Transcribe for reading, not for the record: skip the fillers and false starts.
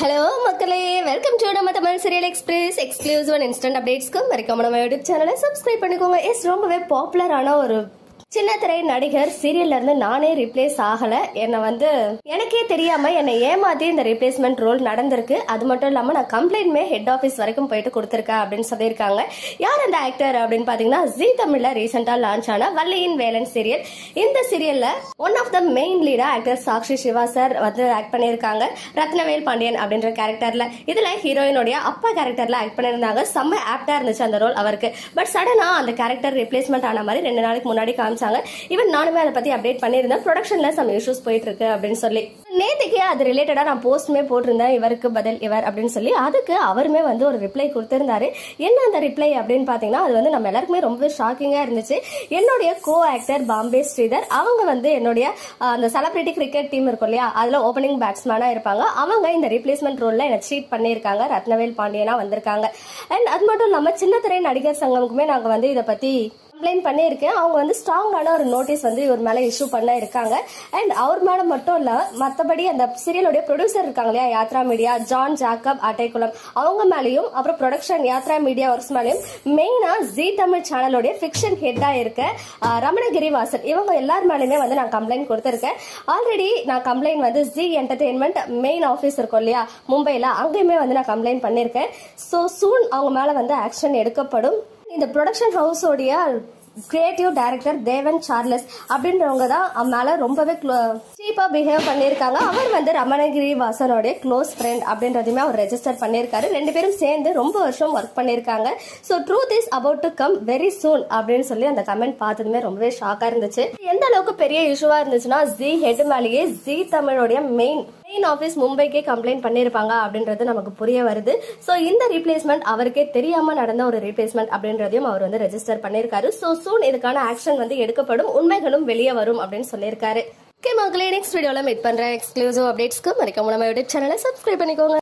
Hello மக்களே, welcome to நம்ம Tamil serial express exclusive and instant அப்டேட்ஸ்க்கு மறக்காம நம்ம யூடியூப் சேனலை சப்ஸ்கிரைப் பண்ணிக்கோங்க. ரொம்பவே பாப்புலரான ஒரு சின்ன திரை நடிகர் சீரியல்ல இருந்து நானே ரிப்ளேஸ் ஆகல. எனக்கே தெரியாம என்னை ஏமாத்தி இந்த ரிப்ளேஸ்மெண்ட் ரோல் நடந்திருக்கு. அது மட்டும் இல்லாம நான் கம்ப்ளைண்ட்மே ஹெட் ஆபீஸ் வரைக்கும் போயிட்டு கொடுத்திருக்கேன் அப்படின்னு சொல்லியிருக்காங்க. யார் அந்த ஆக்டர் அப்படின்னு பாத்தீங்கன்னா, ஜி தமிழ்ல ரீசெண்டா லான்ச் ஆன வள்ளியின் வேலன் சீரியல். இந்த சீரியல்ல ஒன் ஆஃப் த மெயின் லீடா actor Sakshi Siva sir act பண்ணியிருக்காங்க. ரத்னவேல் பாண்டியன் அப்படின்ற கேரக்டர்ல. இதுல ஹீரோயினுடைய அப்பா கேரக்டர்ல ஆக்ட் பண்ணியிருந்தாங்க. செம்ம ஆப்டா இருந்துச்சு அந்த ரோல் அவருக்கு. பட் சடனா அந்த கேரக்டர் ரிப்ளேஸ்மெண்ட் ஆன மாதிரி 2 நாளைக்கு முன்னாடி காமிச்சாங்க. ஈவன் நானுமே அதை பத்தி அப்டேட் பண்ணிருந்தேன். ப்ரொடக்ஷன்ல சம் இஷ்யூஸ் போயிட்டு இருக்கு அப்படின்னு சொல்லி நேத்துக்கே அது ரிலேட்டடா நான் போஸ்ட்மே போட்டிருந்தேன். இவருக்கு பதில் இவர் அப்படின்னு சொல்லி அதுக்கு அவருமே ஒரு ரிப்ளை கொடுத்திருந்தாரு. என்ன அந்த ரிப்ளை அப்படின்னு பாத்தீங்கன்னா, அது நம்ம எல்லாருக்குமே ரொம்ப ஷாக்கிங்கா இருந்துச்சு. என்னுடைய கோ ஆக்டர் பாம்பே ஸ்ரீதர் அவங்க என்னுடைய அந்த செலிபிரிட்டி கிரிக்கெட் டீம் இருக்கும் இல்லையா, அதுல ஓபனிங் பேட்ஸ்மேனா இருப்பாங்க. அவங்க இந்த ரிப்ளேஸ்மெண்ட் ரோல்ல என்ன சீட் பண்ணிருக்காங்க. ரத்னவேல் பாண்டியனா வந்திருக்காங்க. அண்ட் அது மட்டும் இல்லாம சின்ன திரை நடிகர் சங்கமுக்குமே நாங்க இதை பத்தி கம்ப்ளைண்ட் பண்ணியிருக்கேன். அவங்க ஸ்ட்ராங்கான ஒரு நோட்டீஸ் இவர் மேல இஷ்யூ பண்ண இருக்காங்க. அண்ட் அவர் மேல மட்டும் இல்ல, மத்தபடி அந்த சீரியலுடைய ப்ரொடியூசர் இருக்காங்க இல்லையா, யாத்ரா மீடியா, ஜான் ஜாக்கப் அட்டைக்குளம், அவங்க மேலயும் அப்புறம் ப்ரொடக்ஷன் யாத்ரா மீடியா ஒர்க்ஸ் மேலயும் மெயினா ஜி தமிழ் சேனலோடைய ஃபிக்ஷன் ஹெட்டா இருக்க ரமணகிரி வாசன், இவங்க எல்லார் மேலுமே நான் கம்ப்ளைண்ட் கொடுத்திருக்கேன். ஆல்ரெடி நான் complaint Zee entertainment main office இருக்கும் இல்லையா மும்பைல, அங்கேயுமே நான் கம்ப்ளைண்ட் பண்ணிருக்கேன். சோ சூன் அவங்க மேல ஆக்ஷன் எடுக்கப்படும். இந்த ப்ரொடக்ஷன் ஹவுஸோடைய கிரியேட்டிவ் டைரக்டர் தேவன் சார்லஸ் அப்படின்றவங்க தான் மேல ரொம்பவே சீப்பா பிஹேவ் பண்ணிருக்காங்க. அவர் ரமணகிரி வாசனோட க்ளோஸ் ஃப்ரெண்ட் அப்படின்றதுமே அவர் ரெஜிஸ்டர் பண்ணிருக்காரு. 2 பேரும் சேர்ந்து ரொம்ப வருஷம் ஒர்க் பண்ணிருக்காங்க. So truth is about to come very soon அப்படின்னு சொல்லி அந்த கமெண்ட் பார்த்ததுமே ரொம்பவே ஷாக்கா இருந்துச்சு. எந்த அளவுக்கு பெரிய இஷ்யூவா இருந்துச்சுன்னா, ஜி ஹெட் மேலேயே ஜி தமிழோடைய மெயின் ஆபீஸ் மும்பைக்கே கம்ப்ளைண்ட் பண்ணிருப்பாங்க அப்படின்றது நமக்கு புரிய வருது. சோ இந்த ரீப்ளேஸ்மெண்ட் அவருக்கே தெரியாம நடந்த ஒரு ரீப்ளேஸ்மெண்ட் அப்படின்றதையும் அவர் ரெஜிஸ்டர் பண்ணிருக்காரு. சோ சூன் இதுக்கான ஆக்ஷன் எடுக்கப்படும், உண்மைகளும் வெளியே வரும் அப்படின்னு சொல்லியிருக்காரு. ஓகே மக்களே, நெக்ஸ்ட் வீடியோல மீட் பண்ற எக்ஸ்க்ளூசிவ் அப்டேட்ஸ்க்கு மறக்காம நம்ம யூடியூப் சேனலை சப்ஸ்கிரைப் பண்ணிக்கோங்க.